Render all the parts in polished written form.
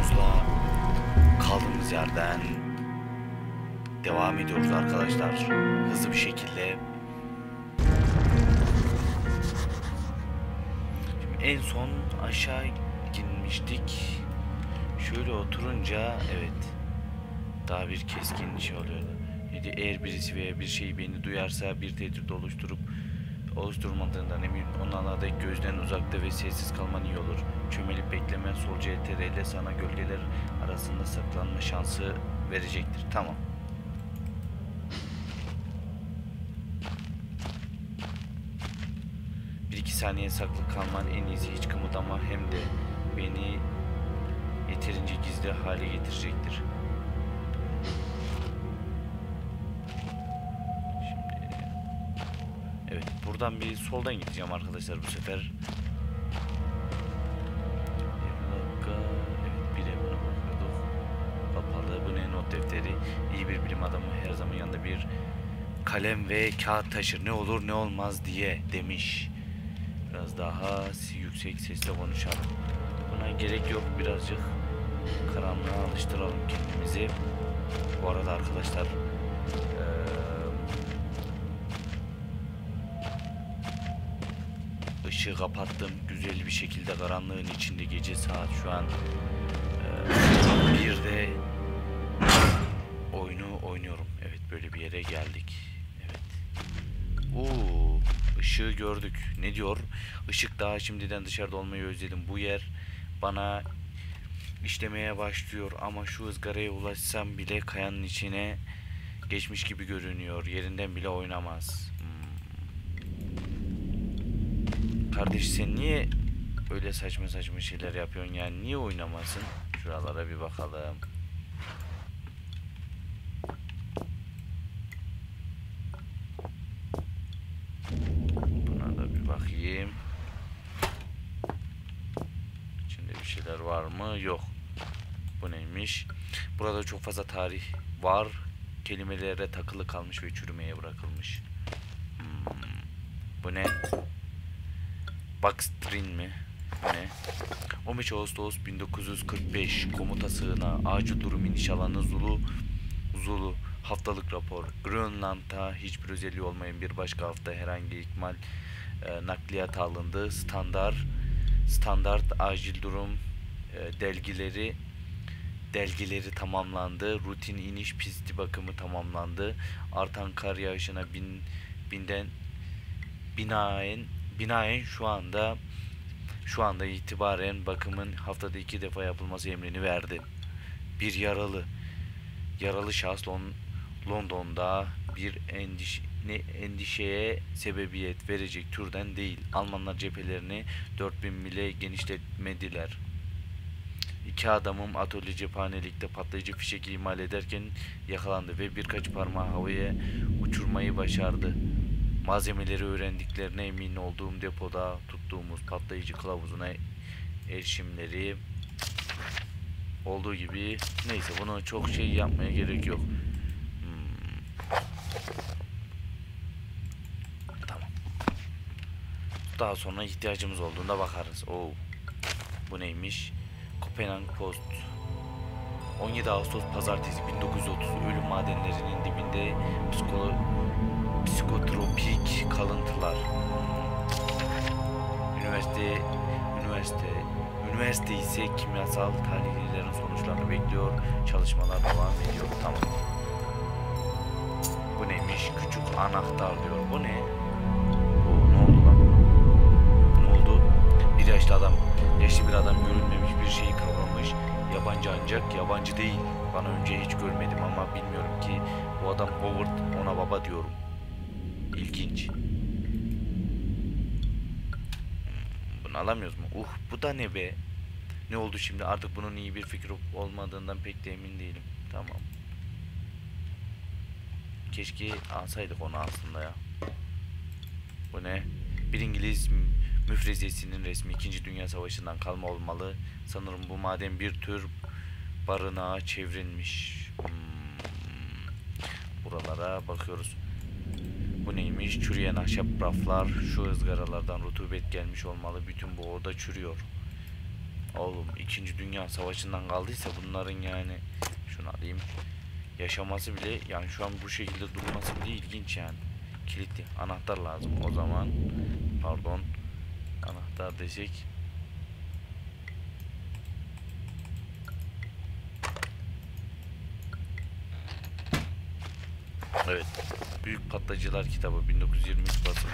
videomuzla kaldığımız yerden devam ediyoruz arkadaşlar. Hızlı bir şekilde. Şimdi en son aşağı inmiştik. Şöyle oturunca evet daha bir keskin şey oluyor. Yani eğer birisi veya bir şey beni duyarsa bir tehdit oluşturmadığından eminim. Onlarla da gözden uzakta ve sessiz kalman iyi olur. Çömelip beklemen sol CTRL sana gölgeler arasında saklanma şansı verecektir. Tamam. Bir iki saniye saklı kalman en iyisi, hiç kımıldama, hem de beni yeterince gizli hale getirecektir. Evet, buradan bir soldan gideceğim arkadaşlar bu sefer. Evet, bir evine bakıyorduk. Kapalı. Bu ne? Not defteri. İyi bir bilim adamı her zaman yanında bir kalem ve kağıt taşır. Ne olur ne olmaz diye demiş. Biraz daha yüksek sesle konuşalım. Buna gerek yok, birazcık karanlığa alıştıralım kendimizi. Bu arada arkadaşlar ışığı kapattım. Güzel bir şekilde karanlığın içinde, gece saat şu an 1'de oyunu oynuyorum. Evet, böyle bir yere geldik. Evet. Işığı gördük. Ne diyor? Işık daha şimdiden dışarıda olmayı özledim. Bu yer bana işlemeye başlıyor ama şu ızgaraya ulaşsam bile kayanın içine geçmiş gibi görünüyor. Yerinden bile oynamaz. Kardeş, sen niye öyle saçma saçma şeyler yapıyorsun yani? Niye oynamasın? Şuralara bir bakalım. Buna da bir bakayım. İçinde bir şeyler var mı? Yok. Bu neymiş? Burada çok fazla tarih var. Kelimelere takılı kalmış ve çürümeye bırakılmış. Bu ne? Backstream mi? Bu ne? 15 Ağustos 1945 komuta sığınağı, acil durum iniş alanı Zulu haftalık rapor. Grönland'da hiçbir özelliği olmayan bir başka hafta herhangi ihmal nakliyat alındı. Standart acil durum delgileri tamamlandı. Rutin iniş pisti bakımı tamamlandı. Artan kar yağışına binaen şu anda itibaren bakımın haftada 2 defa yapılması emrini verdi. Bir yaralı şahıs London'da bir endişeye sebebiyet verecek türden değil. Almanlar cephelerini 4000 mile genişletmediler. 2 adamım atölye cephanelikte patlayıcı fişek imal ederken yakalandı ve birkaç parmağı havaya uçurmayı başardı. Malzemeleri öğrendiklerine emin olduğum depoda tuttuğumuz patlayıcı kılavuzuna erişimleri olduğu gibi. Neyse, bunu çok şey yapmaya gerek yok. Tamam. Daha sonra ihtiyacımız olduğunda bakarız. Bu neymiş? Kopenhag Post. 17 Ağustos Pazartesi 1930. Ölüm madenlerinin dibinde psikotropik kalıntılar. Üniversite ise kimyasal tahlillerin sonuçlarını bekliyor. Çalışmalar devam ediyor. Tamam. Bu neymiş? Küçük anahtar diyor. Bu ne? Ne oldu lan? Ne oldu? Bir yaşlı bir adam görülmemiş bir şeyi kavramış. Yabancı ancak yabancı değil. Bana önce hiç görmedim ama bilmiyorum ki bu adam Howard, ona baba diyorum. İlginç. Bunu alamıyoruz mu? Bu da ne be? Ne oldu şimdi? Artık bunun iyi bir fikir olmadığından pek de emin değilim. Tamam. Keşke alsaydık onu aslında ya. Bu ne? Bir İngiliz müfrezesinin resmi 2. Dünya Savaşı'ndan kalma olmalı. Sanırım bu maden bir tür barınağa çevrilmiş. Buralara bakıyoruz. Bu neymiş? Çürüyen ahşap raflar. Şu ızgaralardan rutubet gelmiş olmalı. Bütün bu oda çürüyor. Oğlum 2. Dünya Savaşı'ndan kaldıysa bunların yani şunu alayım. Yaşaması bile yani şu an bu şekilde durması bile ilginç yani. Kilitli anahtar lazım o zaman. Pardon. Anahtar desek. Evet. Büyük Patlayıcılar kitabı 1923 basımı.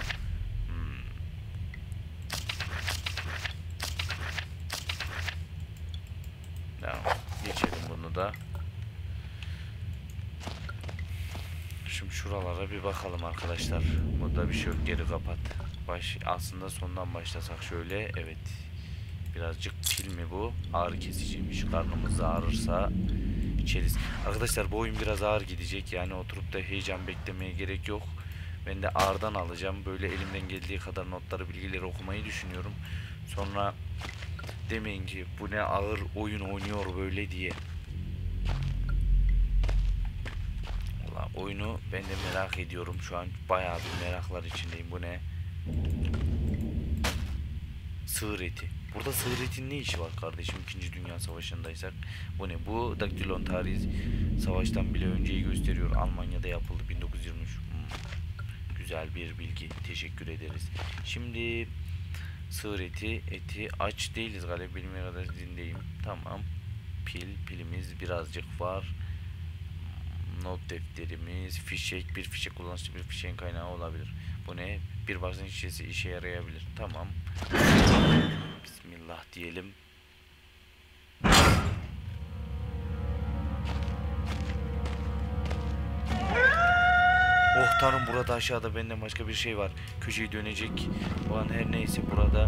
Tamam. Geçelim bunu da. Şimdi şuralara bir bakalım arkadaşlar. Burada bir şey yok. Geri kapat. Aslında sondan başlasak şöyle. Evet. Birazcık pil mi bu? Ağrı kesiciymiş. Karnımız ağrırsa içeriz. Arkadaşlar bu oyun biraz ağır gidecek. Yani oturup da heyecan beklemeye gerek yok. Ben de ağırdan alacağım. Böyle elimden geldiği kadar notları, bilgileri okumayı düşünüyorum. Sonra demeyin ki bu ne ağır oyun oynuyor böyle diye. Valla oyunu ben de merak ediyorum. Şu an bayağı bir meraklar içindeyim. Bu ne? Sığır eti. Burada sığır etinin ne işi var kardeşim? 2. Dünya Savaşı'ndaysak. Bu ne? Bu daktilon tarihi savaştan bile önceyi gösteriyor. Almanya'da yapıldı 1923. Güzel bir bilgi. Teşekkür ederiz. Şimdi sığır eti aç değiliz galiba. Bilmeye kadar zindeyim. Tamam. Pilimiz birazcık var. Not defterimiz, fişek, bir fişek kullanışlı bir fişeğin kaynağı olabilir. Bu ne? Bir başlangıç şişesi işe yarayabilir. Tamam. Bismillah diyelim. Oh tanrım, burada aşağıda benden başka bir şey var. Köşeyi dönecek olan her neyse burada.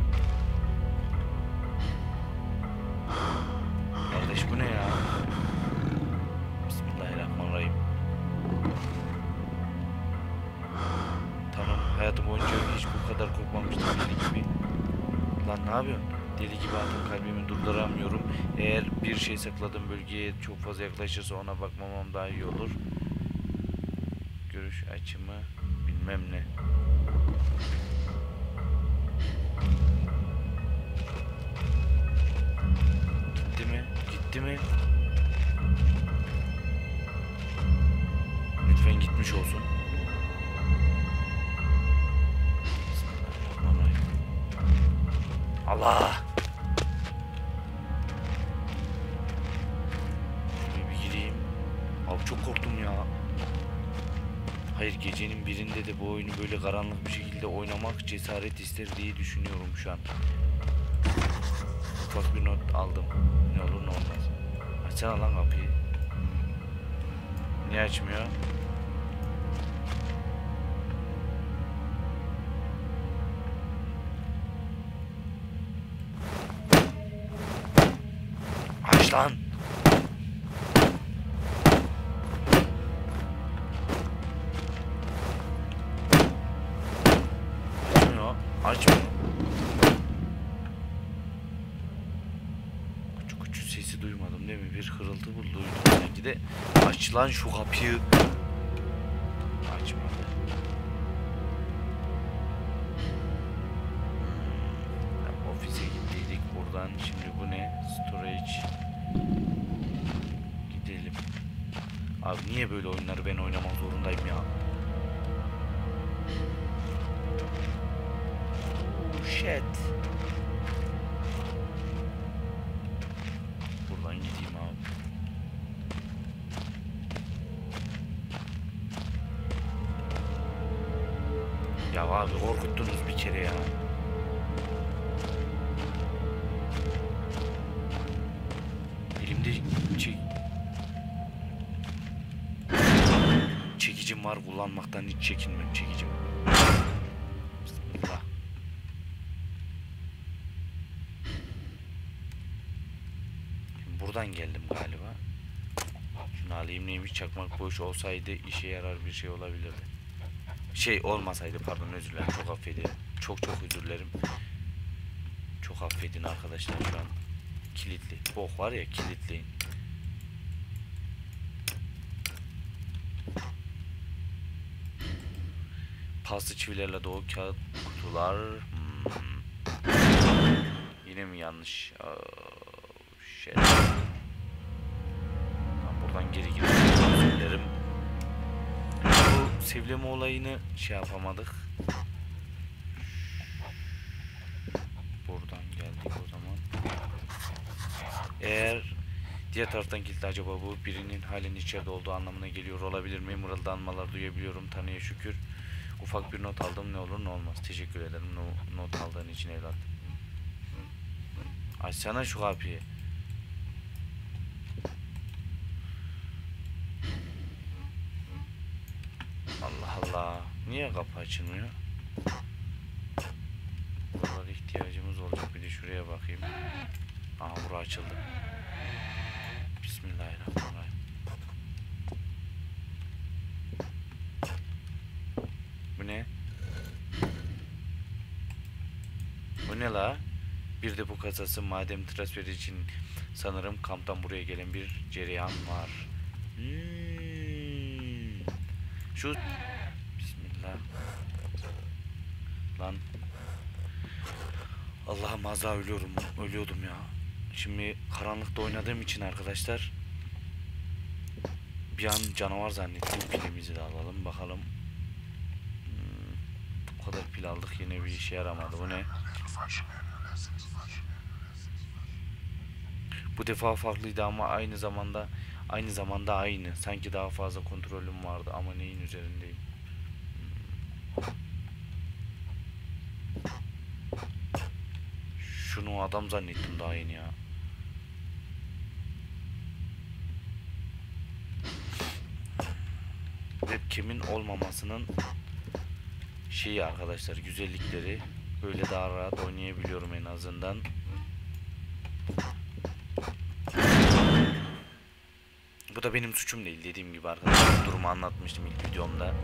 Kardeş bu ne ya? Bismillahirrahmanirrahim. Tamam, hayatım boyunca hiç bu kadar korkmamıştım deli gibi. Lan ne yapıyorsun? Deli gibi atan kalbimi durduramıyorum. Eğer bir şey sakladığım bölgeye çok fazla yaklaşırsa ona bakmamam daha iyi olur. Görüş açımı bilmem ne. Gitti mi? Gitti mi? Lütfen gitmiş olsun. Allah! Şuraya bir gireyim. Abi çok korktum ya. Hayır, gecenin birinde de bu oyunu böyle karanlık bir şekilde oynamak cesaret ister diye düşünüyorum şu an. Ufak bir not aldım. Ne olur ne olmaz. Açsana lan kapıyı. Niye açmıyor? Aç lan. Açmıyor. Açmıyor. Küçük sesi duymadım değil mi? Bir hırıltı duydum sanki de. Aç lan şu kapıyı. Açmadı. Ofise gittiydik buradan. Şimdi bu ne? Storage. Gidelim. Abi niye böyle oyunları ben oynamak zorundayım ya? Oh shit. Buradan gideyim abi. Ya abi korkuttunuz bir kere ya. Elimde çekicim var, kullanmaktan hiç çekinmem çekicim. Bismillah. Şimdi buradan geldim galiba. Şunu alayım, neymiş? Çakmak boş olsaydı işe yarar bir şey olabilirdi. Şey olmasaydı, pardon, özür dilerim, çok affedin. Çok özür dilerim. Çok affedin arkadaşlar, şu an kilitli. Bok var ya, kilitleyin. Paslı çivilerle dolu kağıt kutular. Yine mi yanlış? Şöyle. Buradan geri gidelim. Bu sevleme olayını şey yapamadık. Buradan geldik o zaman. Eğer diğer taraftan kilitli, acaba bu birinin halen içeride olduğu anlamına geliyor olabilir mi? Mırıldanmalar duyabiliyorum, Tanrı'ya şükür. Ufak bir not aldım, ne olur ne olmaz. Teşekkür ederim not aldığın için evlat. Açsana şu kapıyı. Allah Allah. Niye kapı açılmıyor? Buralara ihtiyacımız olacak. Bir de şuraya bakayım. Aha, bura açıldı. Bismillahirrahmanirrahim. Bu ne? Bu ne la? Bir de bu kasası madem transferi için sanırım kamptan buraya gelen bir cereyan var. Şu Bismillah. Lan. Allah'ım, az daha ölüyordum ya. Şimdi karanlıkta oynadığım için arkadaşlar bir an canavar zannettim. Pilimizi de alalım bakalım. O kadar pil aldık, yine bir işe yaramadı. Bu ne? Bu defa farklıydı ama aynı zamanda aynı. Sanki daha fazla kontrolüm vardı ama neyin üzerindeyim? Şunu adam zannettim daha yeni ya. Webcam'in olmamasının şeyi arkadaşlar, güzellikleri. Böyle daha rahat oynayabiliyorum en azından. Bu da benim suçum değil, dediğim gibi arkadaşlar. Durumu anlatmıştım ilk videomda.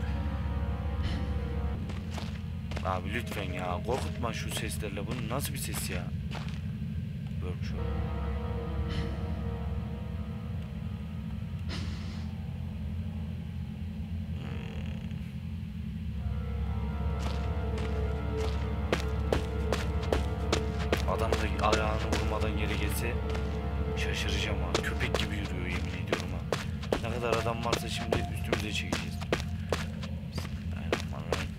Abi lütfen ya, korkutma şu seslerle. Bu nasıl bir ses ya? Workshop. Adam da ayağını vurmadan yere gelse şaşıracağım ha. Köpek gibi yürüyor, yemin ediyorum ha. Ne kadar adam varsa şimdi üstümüze çekeceğiz. Bismillahirrahmanirrahim.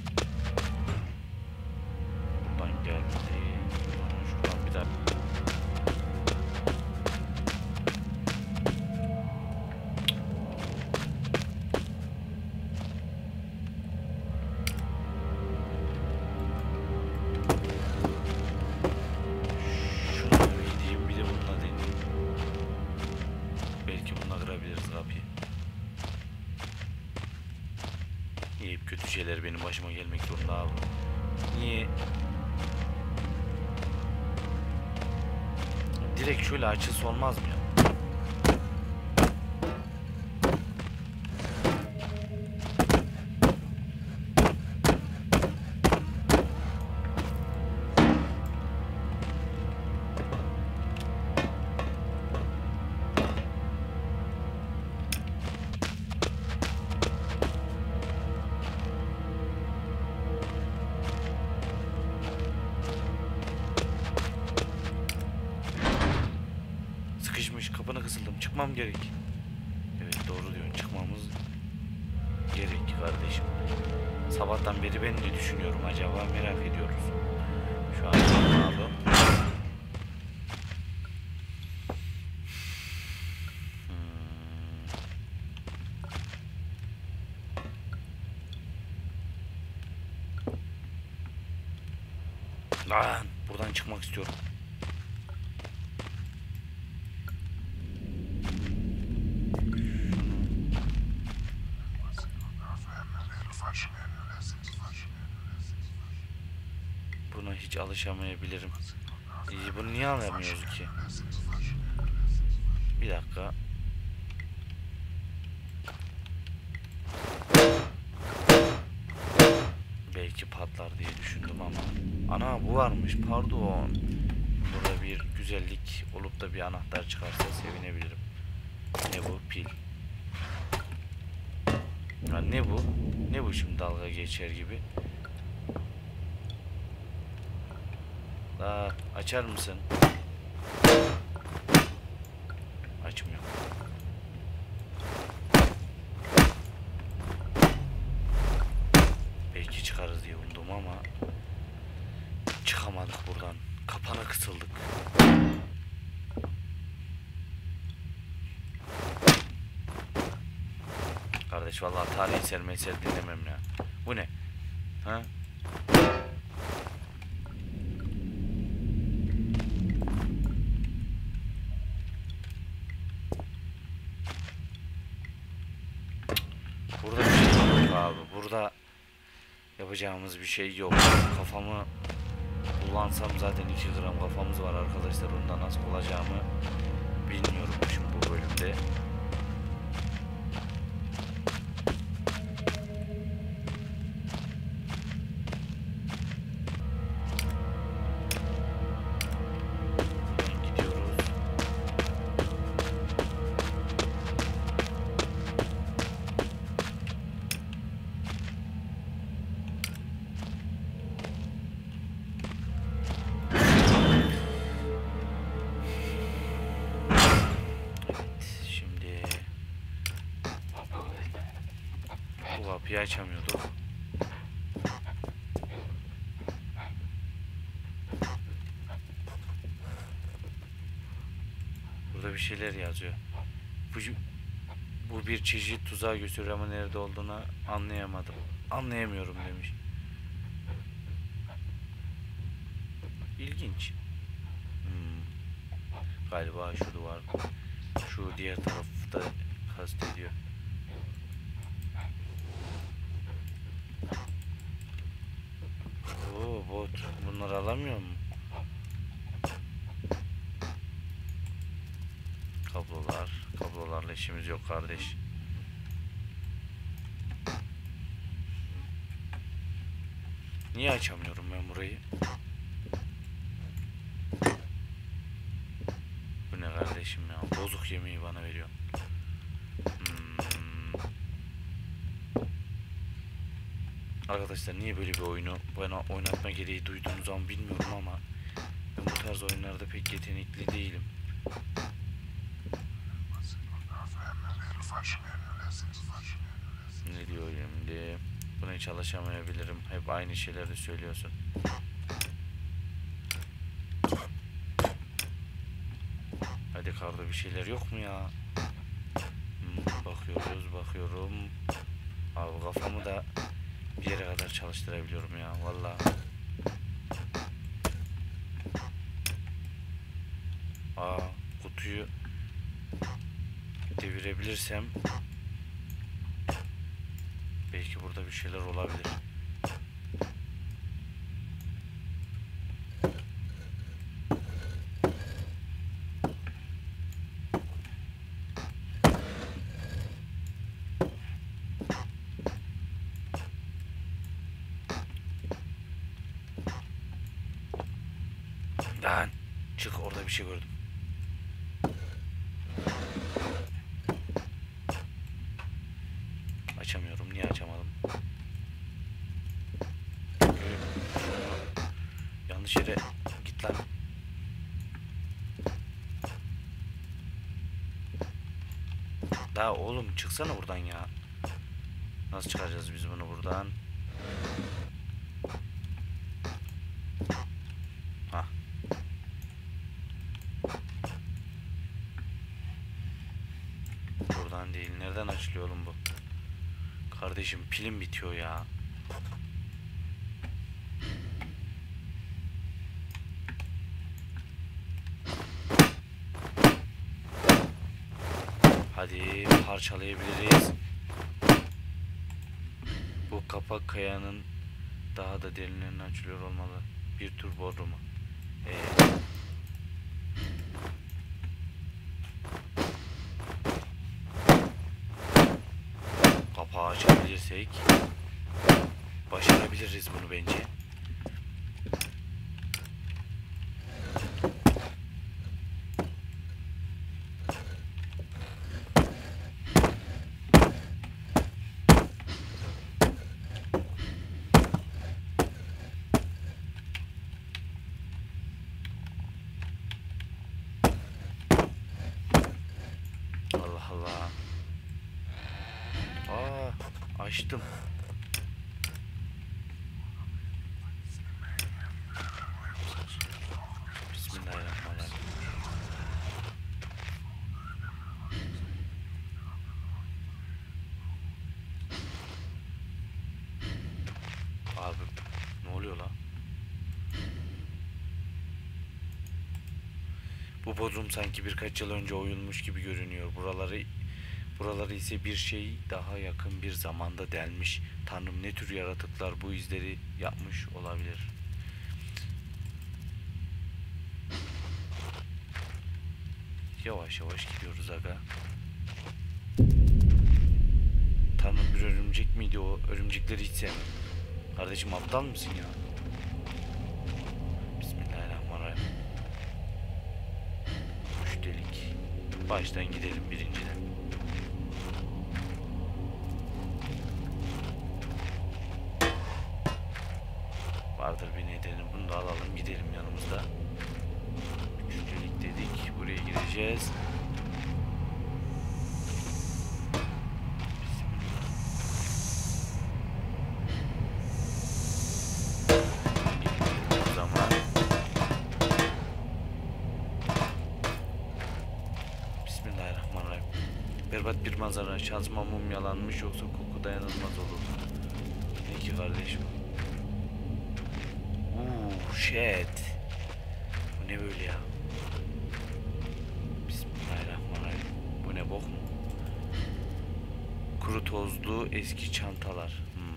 Buradan geldi. Şuradan bir daha. Kötü şeyler benim başıma gelmek zorunda abi. Niye? Direkt şöyle açılsa olmaz mı ya? Kapına kısıldım. Çıkmam gerek. Evet, doğru diyorsun. Çıkmamız gerek kardeşim. Sabahtan beri ben ne düşünüyorum acaba, merak ediyoruz. Şu an abi. Lan buradan çıkmak istiyorum. Buna hiç alışamayabilirim. Bunu niye alamıyoruz ki? Bir dakika. Belki patlar diye düşündüm ama. Ana, bu varmış, pardon. Burada bir güzellik olup da bir anahtar çıkarsa sevinebilirim. Ne bu? Pil. Ya ne bu? Ne bu şimdi, dalga geçer gibi? Açar mısın? istiyorum ama çıkamadık buradan. Kapana kısıldık. Kardeş vallahi tarih eser dinlemem ya. Bu ne? Ha? Burada bir şey yok abi. Burada yapacağımız bir şey yok. Kafamı kullansam zaten 2 gram kafamız var arkadaşlar. Ondan nasıl olacağımı bilmiyorum şimdi bu bölümde. Gidiyoruz. Şimdi bu kapıyı açamıyorduk. Burada bir şeyler yazıyor. Bu bir çeşit tuzağa gösteriyor ama nerede olduğunu anlayamadım. Anlayamıyorum demiş. İlginç. Galiba şu duvar, şu diğer tarafta kastediyor. Oo bot, bunları alamıyor mu? Kablolarla işimiz yok kardeş. Niye açamıyorum ben burayı? Bu ne kardeşim ya? Bozuk yemeği bana veriyor. Arkadaşlar niye böyle bir oyunu bana oynatma gereği duyduğunuz zaman bilmiyorum ama ben bu tarz oyunlarda pek yetenekli değilim. Ne diyor şimdi? Buna hiç alışamayabilirim. Hep aynı şeyleri söylüyorsun. Hadi karda bir şeyler yok mu ya? Bakıyorum. Abi kafamı da bir yere kadar çalıştırabiliyorum ya vallahi. Kutuyu devirebilirsem belki burada bir şeyler olabilir. Lan çık, orada bir şey gördüm. Açamıyorum. Niye açamadım? Yanlış yere git lan. Daha oğlum çıksana buradan ya. Nasıl çıkaracağız biz bunu buradan? Hah. Buradan değil. Nereden açılıyor oğlum bu? Kardeşim pilim bitiyor ya. Hadi parçalayabiliriz. Bu kapak kayanın daha da derinlerine açılıyor olmalı. Bir tür bodrumu. Kapağı açabilirsek başarabiliriz bunu bence. Allah Allah. Açtım. Bu bodrum sanki birkaç yıl önce oyulmuş gibi görünüyor. Buraları ise bir şey daha yakın bir zamanda delmiş. Tanrım, ne tür yaratıklar bu izleri yapmış olabilir? Yavaş yavaş gidiyoruz aga. Tanrım, bir örümcek miydi o? Örümcekleri hiç sevmem. Kardeşim, aptal mısın ya? Bismillahirrahmanirrahim. 3 delik. Baştan gidelim birinciden. Vardır bir nedeni. Bunu da alalım, gidelim yanımızda. 3 delik dedik. Buraya gireceğiz. Berbat bir manzara. Şansıma mum yalanmış, yoksa koku dayanılmaz olur. Ne ki kardeşim? Shit. Bu ne böyle ya? Bismillahirrahmanirrahim. Bu ne, bok mu? Kuru tozlu eski çantalar.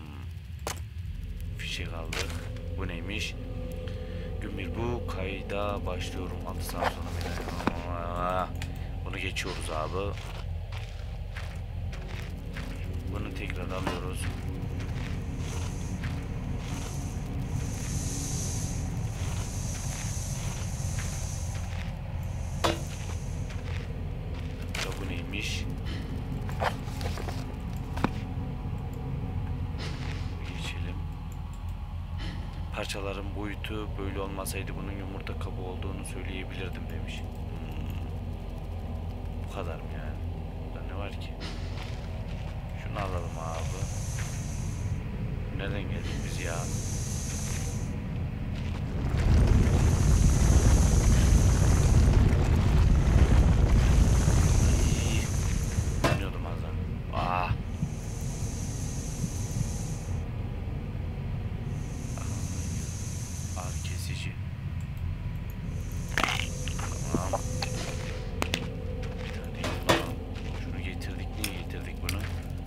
Fişek aldık. Bu neymiş? Gün bu kayda başlıyorum. 6 saat sonra. Bunu geçiyoruz abi. Bunu tekrar alıyoruz. Bu neymiş? Geçelim. Parçaların boyutu böyle olmasaydı bunun yumurta kabı olduğunu söyleyebilirdim demiş. Bu kadar mı yani? Burada ne var ki? Şunu alalım abi. Nereden geldik biz ya? Yanıyordum az daha. Ağrı kesici. Tamam. Bir tane yapalım. Şunu getirdik. Niye getirdik bunu?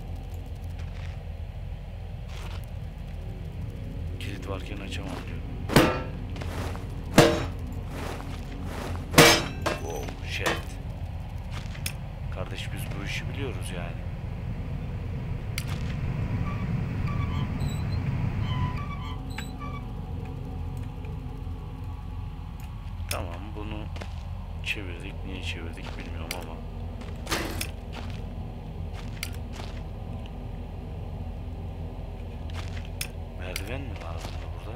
Kilit varken açamam diyor. Wow, shit. Kardeş, biz bu işi biliyoruz yani. Tamam, bunu çevirdik. Niye çevirdik bilmiyorum ama. Merdiven mi lazım burada?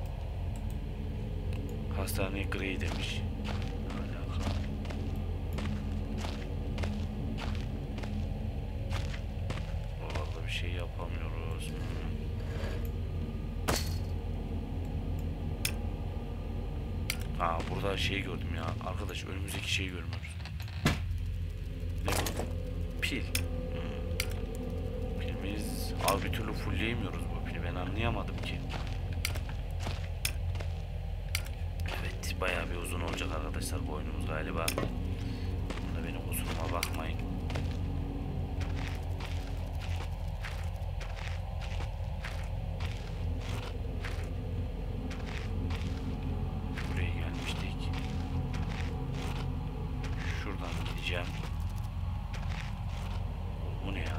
Hastaneye Grey demiş. Ne alaka? Oralarda bir şey yapamıyoruz. Burada şey gördüm ya. Arkadaş, önümüzdeki şeyi görmüyoruz. Ne bu? Pil. Pilimiz... Abi bir türlü fullleyemiyoruz bu pili. Ben anlayamadım ki. Evet, bayağı bir uzun olacak arkadaşlar bu oyunumuz galiba. Bunda benim kusuruma bakmayın. Buraya gelmiştik. Şuradan gideceğim. Bu ne ya?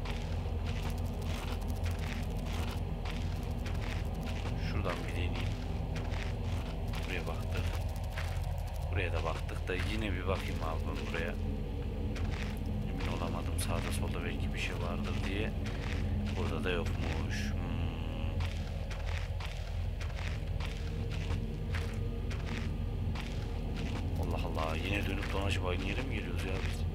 Şuradan bir deneyeyim. Buraya baktık. Buraya da baktık da yine bir bakayım abi buraya. Emin olamadım, sağda solda belki bir şey vardır diye. Burada da yokmuş. Allah Allah, yine dönüp dolaşıp aynı yere mi geliyoruz ya biz?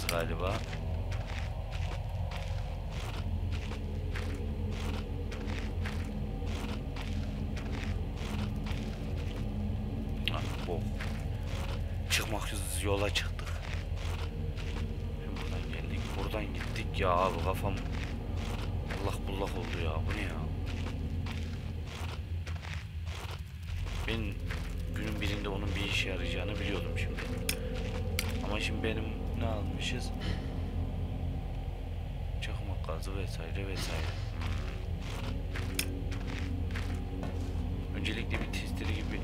burası galiba. Oh. Çıkmak yola çıktık. Şimdi buradan geldik. Buradan gittik ya abi, kafam allak bullak oldu ya. Bu ne ya? Ben günün birinde onun bir işe yarayacağını biliyordum şimdi. Ama şimdi benim ne almışız? Çakmak gazı vesaire vesaire. Öncelikle bir testleri gibi.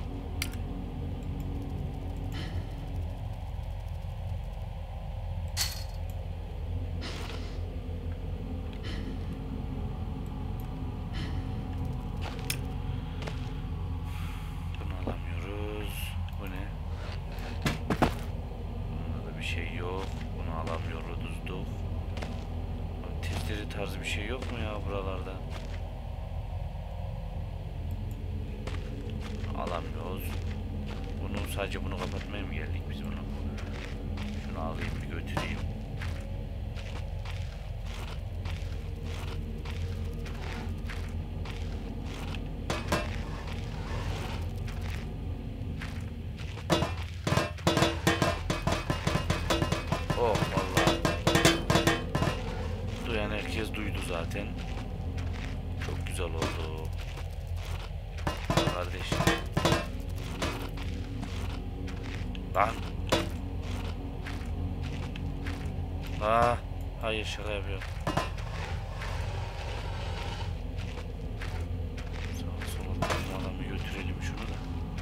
Bunu alamıyoruz. Bu ne? Bunda da bir şey yok. Bunu alamıyoruz. Testleri tarzı bir şey yok mu ya buralarda? Alamıyoruz. Sadece bunu kapatmaya mı geldik biz bunu? Şunu alayım bir götüreyim. Oh vallahi. Duyan herkes duydu zaten. Çok güzel oldu. Kardeş. Lan. Hayır, şaka yapıyorum. Sağa sola adamı götürelim şunu da.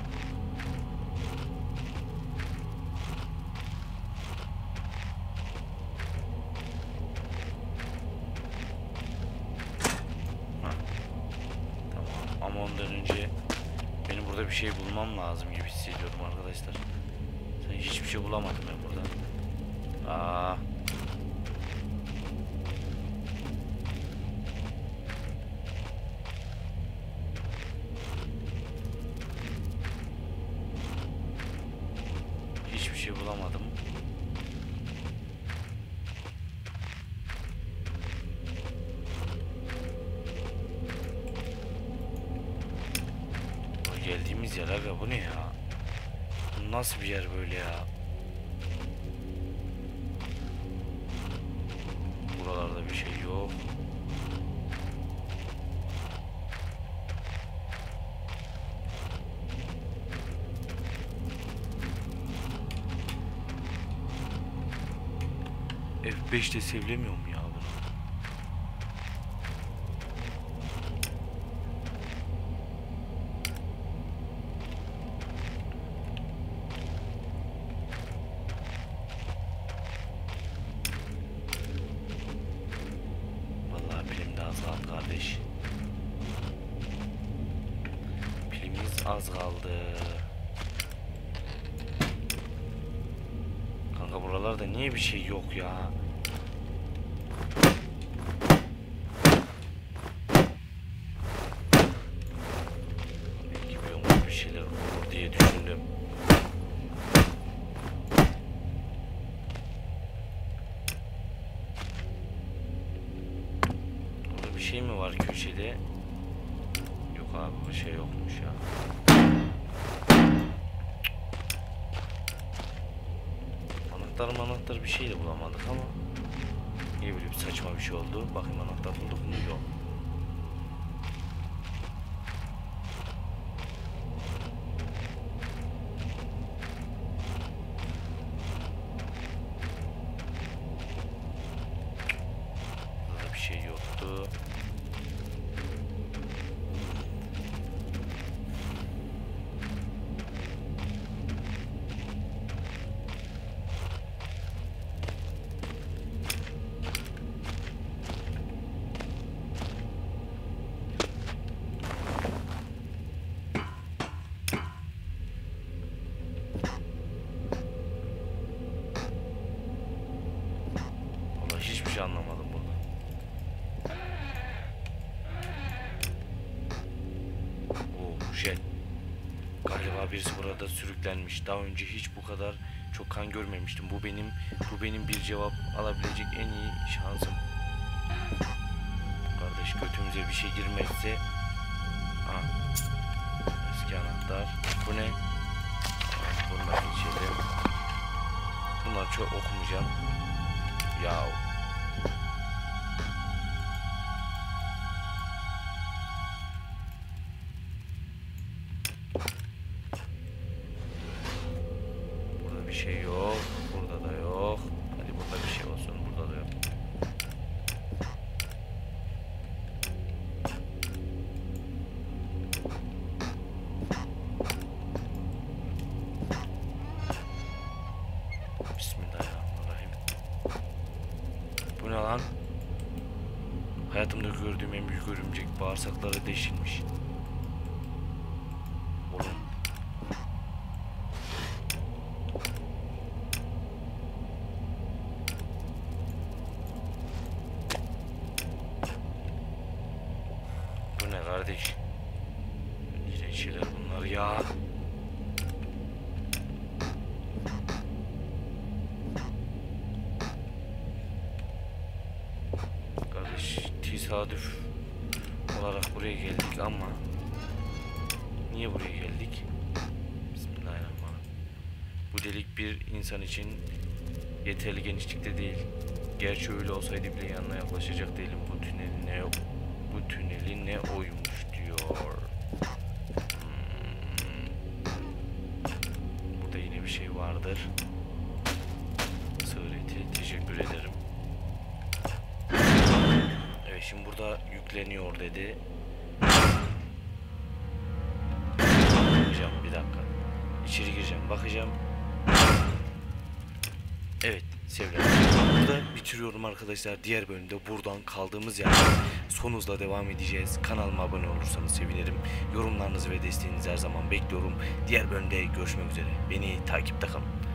Tamam, ama ondan önce benim burada bir şey bulmam lazım gibi hissediyorum arkadaşlar. Hiçbir şey bulamadım ben burada. Hiçbir şey bulamadım. Geldiğimiz yer aga, bu ne ya? Bu nasıl bir yer böyle ya? Buralarda bir şey yok. F5'te sevlemiyor mu ya bunu? Vallahi pilim de az kaldı kardeş. Pilimiz az kaldı. Kanka buralarda niye bir şey yok ya? Belki bir şeyler olur diye düşündüm. Orada bir şey mi var köşede? Yok abi, bu şey yokmuş ya. Anahtar bir şey de bulamadık ama niye böyle bir saçma bir şey oldu? Bakayım, anahtar bulduk mu? Yok. Burada bir şey yoktu. Hiçbir şey anlamadım burada. Oo, galiba birisi burada sürüklenmiş. Daha önce hiç bu kadar çok kan görmemiştim. Bu benim bir cevap alabilecek en iyi şansım. Kardeş götümüze bir şey girmezse. Aha. Eski anahtar. Bu ne? Bunları geçelim. Bunları çok okumayacağım. Ya. Burada bir şey yok. Burada da yok. Hadi burada bir şey olsun. Burada da yok. Bismillahirrahmanirrahim. Bu ne lan? Hayatımda gördüğüm en büyük örümcek, bağırsakları deşilmiş. Oğlum. Bu ne kardeş? İğrenç şeyler bunlar ya. Tesadüf olarak buraya geldik ama niye buraya geldik? Bismillahirrahmanirrahim. Bu delik bir insan için yeterli genişlikte değil. Gerçi öyle olsaydı bile yanına yaklaşacak değilim. Bu tüneli ne oymuş diyor. Burada yine bir şey vardır. Sığır eti, teşekkür ederim. Şimdi burada yükleniyor dedi. Bakacağım bir dakika. İçeri gireceğim, bakacağım. Evet, seviyorum. Burada bitiriyorum arkadaşlar. Diğer bölümde buradan kaldığımız yerden son hızla devam edeceğiz. Kanalıma abone olursanız sevinirim. Yorumlarınızı ve desteğinizi her zaman bekliyorum. Diğer bölümde görüşmek üzere. Beni takipte kalın.